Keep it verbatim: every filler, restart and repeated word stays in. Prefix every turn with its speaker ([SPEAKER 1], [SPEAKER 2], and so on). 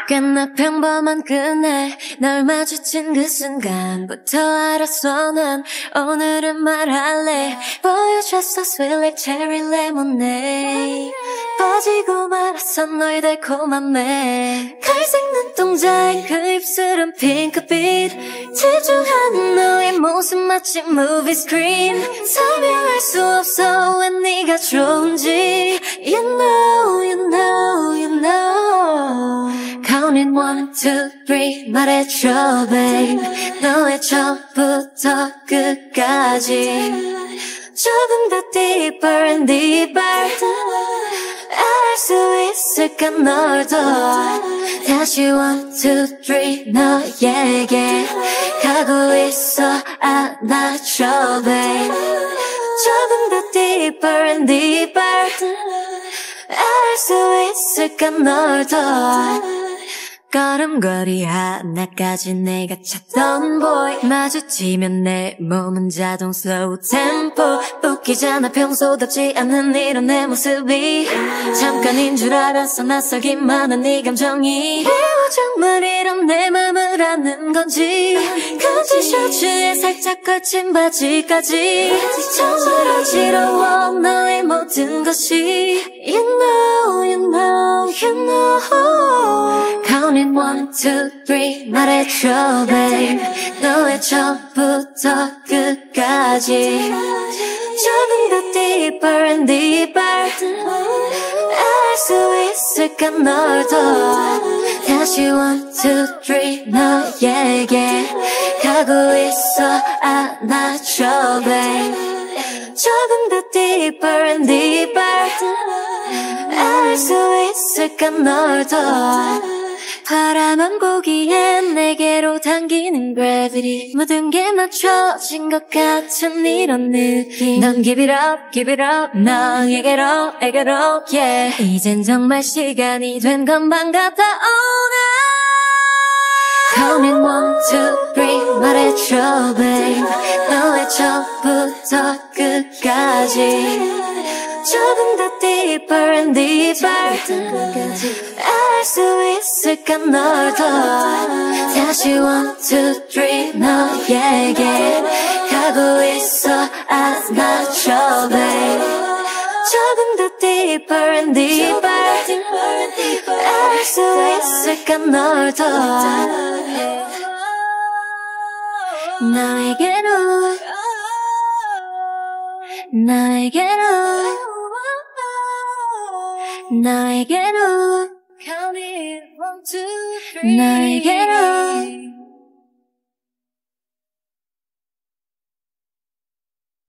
[SPEAKER 1] 꽤나 평범한 그날 널 마주친 그 순간부터 알았어 난 오늘은 말할래 보여줬어 sweet like cherry lemonade 빠지고 말았어 너의 달콤한 매 갈색 눈동자에 그 입술은 핑크빛 집중하는 너의 모습 마치 movie screen 설명할 수 없어 왜 네가 좋은지 You know, you know, you know Counting one, two, three 말해줘 babe 너의 처음부터 끝까지 조금 더 deeper and deeper 알 수 있을까 널 더 다시 one, two, three 너에게 가고 있어 안아줘 babe 조금 더 deeper and deeper 알 수 있을까 널 더 걸음걸이 하나까지 내가 찾던 boy 마주치면 내 몸은 자동 slow tempo 웃기잖아 평소답지 않은 이런 내 모습이 잠깐인 줄 알았어 낯설기만 한 네 감정이 미워 정말 이런 내 맘을 아는 건지 그 티셔츠에 살짝 걸친 바지까지 정말 어지러워 너의 모든 것이 You know, you know, you know Counting one, two, three 말해줘 babe 너의 처음부터 끝까지 조금 더 deeper and deeper 알 수 있을까 널 더 다시 one, two, three 너에게 가고 있어 안아줘 babe 조금 더 deeper and deeper 알 수 있을까 널 더 바라만 보기엔 내게로 당기는 gravity 모든 게 맞춰진 것 같은 이런 느낌 넌 give it up, give it up 너에게로, 에게로 yeah 이젠 정말 시간이 된 것만 같아 오늘 Counting one, two, three 말해줘 babe 너의 처음부터 끝까지 조금 더 deeper and deeper 알 수 있을까 널 더 다시 one, two, three 너에게 가고 있어 안아줘 babe 조금 더 deeper and deeper 알 수 있을까 널 더 너에게로 너에게로 너에게로 Count it one, two, three 너에게로